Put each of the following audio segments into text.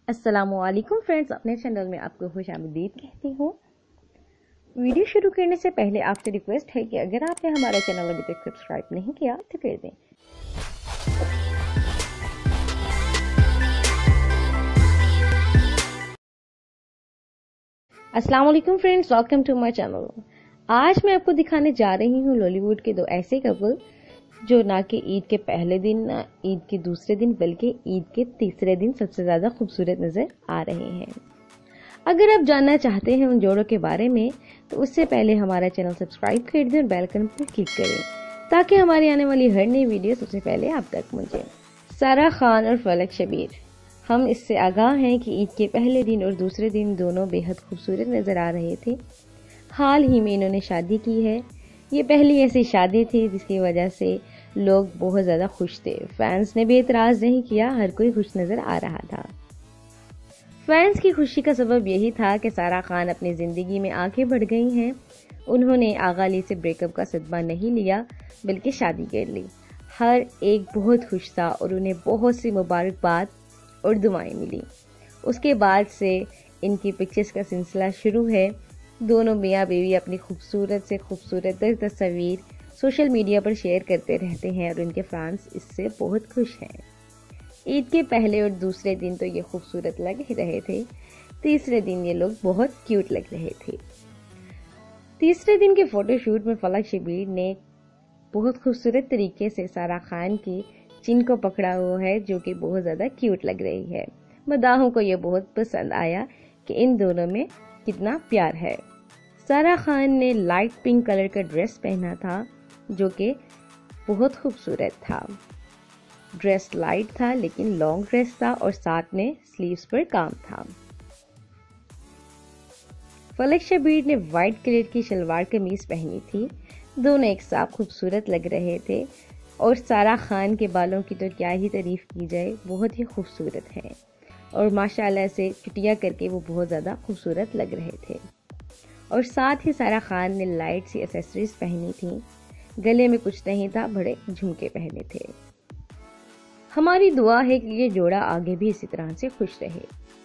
السلام علیکم فرینڈز، اپنے چینل میں آپ کو خوش آمدید کہتی ہوں۔ ویڈیو شروع کرنے سے پہلے آپ سے ریکویسٹ ہے کہ اگر آپ نے ہمارا چینل ابھی تک سبسکرائب نہیں کیا تو کر دیں۔ السلام علیکم friends, welcome to my channel. آج میں آپ کو دکھانے جا رہی ہوں لالی ووڈ کے دو ایسے کپل جو نہ کہ عید کے پہلے دن نہ عید کے دوسرے دن بلکہ عید کے تیسرے دن سب سے زیادہ خوبصورت نظر آ رہے ہیں۔ اگر آپ جاننا چاہتے ہیں ان جوڑوں کے بارے میں تو اس سے پہلے ہمارا چینل سبسکرائب کر دیں اور بیل آئکن پر کلک کریں تاکہ ہماری آنے والی ہر نئی ویڈیو سب سے پہلے آپ تک پہنچے۔ سارہ خان اور فلک شبیر، ہم اس سے آگاہ ہیں کہ عید کے پہلے دن اور دوسرے دن دونوں بے حد خوبصورت نظر آ رہے تھے۔ حال ہی میں انہوں نے شادی کی ہے۔ یہ پہلی ایسی شادی تھی جس کی وجہ سے لوگ بہت زیادہ خوش تھے۔ فینس نے بھی اعتراض نہیں کیا، ہر کوئی خوش نظر آ رہا تھا۔ فینس کی خوشی کا سبب یہی تھا کہ سارہ خان اپنی زندگی میں آگے بڑھ گئی ہیں۔ انہوں نے آغا علی سے بریک اپ کا صدمہ نہیں لیا بلکہ شادی کر لی۔ ہر ایک بہت خوش تھا اور انہیں بہت سی مبارکباد اور دعائیں ملی۔ اس کے بعد سے ان کی پکچرز کا سلسلہ شروع ہے۔ دونوں میاں بیوی اپنی خوبصورت سے خوبصورت تر تصاویر سوشل میڈیا پر شیئر کرتے رہتے ہیں اور ان کے فینس اس سے بہت خوش ہیں۔ عید کے پہلے اور دوسرے دن تو یہ خوبصورت لگ رہے تھے، تیسرے دن یہ لوگ بہت کیوٹ لگ رہے تھے۔ تیسرے دن کے فوٹو شوٹ میں فلک شبیر نے بہت خوبصورت طریقے سے سارہ خان کی چن کو پکڑا ہوا ہے جو کہ بہت زیادہ کیوٹ لگ رہی ہے۔ مداحوں کو یہ بہت پسند آیا کہ ان دونوں میں کتنا پیار ہے۔ سارہ خان نے لائٹ پنک کلر کا ڈریس پہنا تھا جو کہ بہت خوبصورت تھا۔ ڈریس لائٹ تھا لیکن لانگ ڈریس تھا اور ساتھ میں سلیوز پر کام تھا۔ فلک شبیر نے وائٹ کلر کی شلوار قمیض پہنی تھی۔ دونوں ایک ساتھ خوبصورت لگ رہے تھے اور سارہ خان کے بالوں کی تو کیا ہی تعریف کی جائے، بہت ہی خوبصورت ہیں اور ماشاءاللہ سے چٹیا کر کے وہ بہت زیادہ خوبصورت لگ رہے تھے۔ اور ساتھ ہی سارہ خان نے لائٹ سی ایکسیسریز پہنی تھیں، گلے میں کچھ نہیں تھا، بڑے جھمکے پہنے تھے۔ ہماری دعا ہے کہ یہ جوڑا آگے بھی اسی طرح سے خوش رہے۔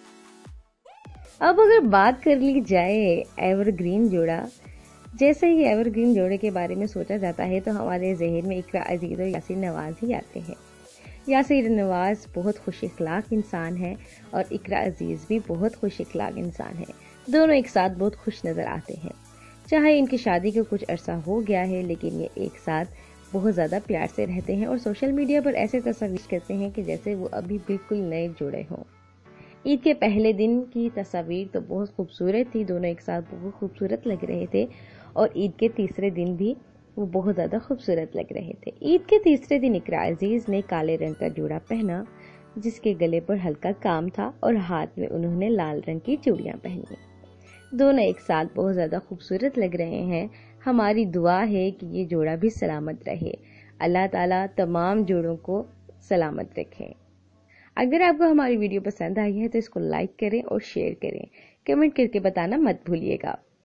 اب اگر بات کر لی جائے ایور گرین جوڑا، جیسے ہی ایور گرین جوڑے کے بارے میں سوچا جاتا ہے تو ہمارے ذہن میں اقرا عزیز اور یاسر نواز ہی آتے ہیں۔ یاسر نواز بہت خوش اخلاق انسان ہے اور اقرا عزیز بھی بہت خوش اخلاق انسان ہے۔ دونوں ایک ساتھ بہت خوش نظر آتے ہیں۔ چاہے ان کی شادی کو کچھ عرصہ ہو گیا ہے لیکن یہ ایک ساتھ بہت زیادہ پیار سے رہتے ہیں اور سوشل میڈیا پر ایسے تصاویر کرتے ہیں کہ جیسے وہ ابھی بالکل نئے جوڑے ہوں۔ عید کے پہلے دن کی تصاویر تو بہت خوبصورت تھی، دونوں ایک ساتھ بہت خوبصورت لگ رہے تھے اور عید کے تیسرے دن بھی وہ بہت زیادہ خوبصورت لگ رہے تھے۔ عید کے تیسرے دن اقرا عزیز نے کالے رنگ کا جوڑا پہنا جس کے گلے پر ہلکا کام تھا اور ہاتھ میں انہوں نے لال رنگ کی چوڑیاں پہنی۔ دونوں ایک ساتھ بہت زیادہ خوبصورت لگ رہے ہیں۔ ہماری دعا ہے کہ یہ جوڑا بھی سلامت رہے۔ اللہ تعالیٰ تمام جوڑوں کو سلامت رکھے۔ اگر آپ کو ہماری ویڈیو پسند آئی ہے تو اس کو لائک کریں اور شیئر کریں۔ کمنٹ کر کے بتانا مت بھولیے گا۔